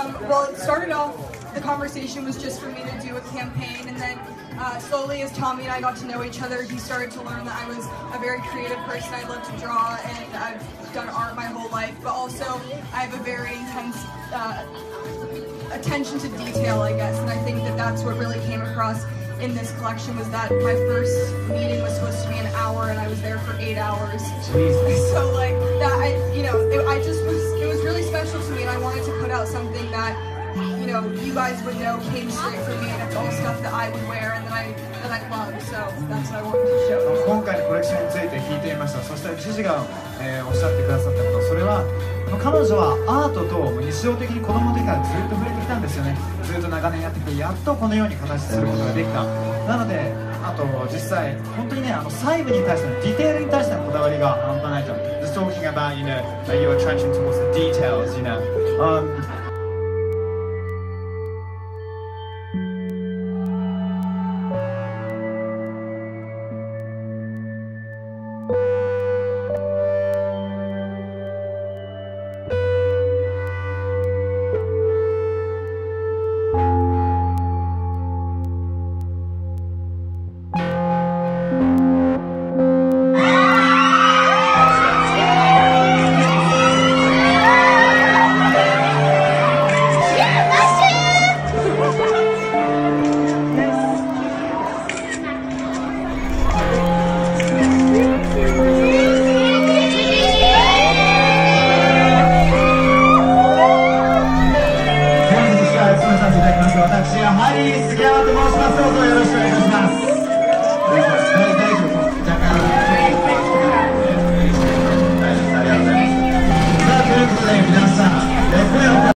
Well, it started off, the conversation was just for me to do a campaign, and then slowly as Tommy and I got to know each other, he started to learn that I was a very creative person. I love to draw, and I've done art my whole life, but also I have a very intense attention to detail, I guess, and I think that that's what really came across in this collection, was that my first meeting was supposed to be an hour, and I was there for 8 hours. Jesus. So like that, it was really special to me, and I wanted to put out something that, you guys would know came straight from me, and it's all stuff that I would wear and that I love. So that's what I wanted to show. 今回のコレクションについて聞いてみました。そして知事が、おっしゃってくださったこと、それは彼女はアートと日常的に子供の時からずっと触れてきたんですよね。ずっと長年やってきて、やっとこのように形することができた。なので、あと実際本当にね、細部に対してのディテールに対してのこだわりが半端ないと。Just talking about, your attention towards the details,